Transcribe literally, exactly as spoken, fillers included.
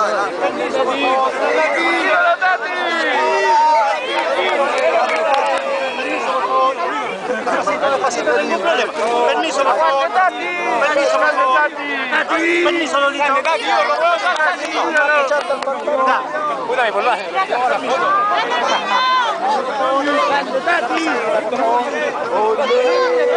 Permiso, por favor. Despacito, ningún problema. Permiso, por favor. Permiso, por favor. Permiso, Lolito. Cuidado, por la.